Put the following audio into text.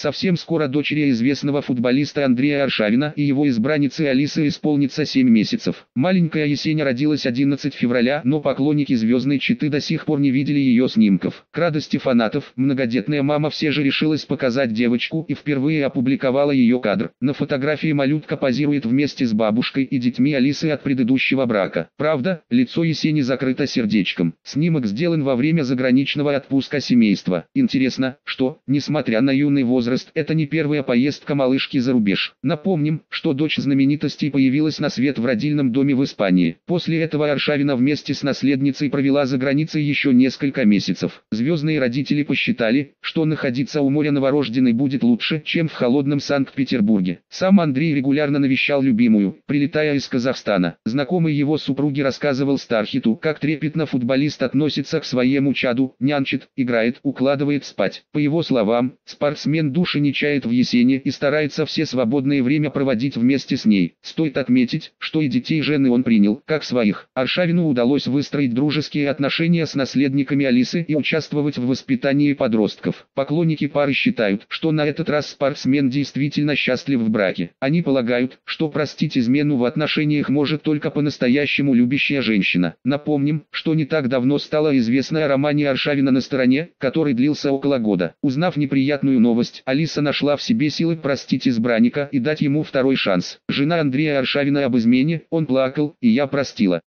Совсем скоро дочери известного футболиста Андрея Аршавина и его избранницы Алисы исполнится 7 месяцев. Маленькая Есеня родилась 11 февраля, но поклонники звездной четы до сих пор не видели ее снимков. К радости фанатов, многодетная мама все же решилась показать девочку и впервые опубликовала ее кадр. На фотографии малютка позирует вместе с бабушкой и детьми Алисы от предыдущего брака. Правда, лицо Есени закрыто сердечком. Снимок сделан во время заграничного отпуска семейства. Интересно, что, несмотря на юный возраст, это не первая поездка малышки за рубеж. Напомним, что дочь знаменитостей появилась на свет в родильном доме в Испании. После этого Аршавина вместе с наследницей провела за границей еще несколько месяцев. Звездные родители посчитали, что находиться у моря новорожденной будет лучше, чем в холодном Санкт-Петербурге. Сам Андрей регулярно навещал любимую, прилетая из Казахстана. Знакомый его супруги рассказывал Стархиту, как трепетно футболист относится к своему чаду, нянчит, играет, укладывает спать. По его словам, спортсмен души не чает в Есени и старается все свободное время проводить вместе с ней. Стоит отметить, что и детей жены он принял, как своих. Аршавину удалось выстроить дружеские отношения с наследниками Алисы и участвовать в воспитании подростков. Поклонники пары считают, что на этот раз спортсмен действительно счастлив в браке. Они полагают, что простить измену в отношениях может только по-настоящему любящая женщина. Напомним, что не так давно стало известно о романе Аршавина «На стороне», который длился около года. Узнав неприятную новость, Алиса нашла в себе силы простить избранника и дать ему второй шанс. Жена Андрея Аршавина об измене: «Он плакал, и я простила.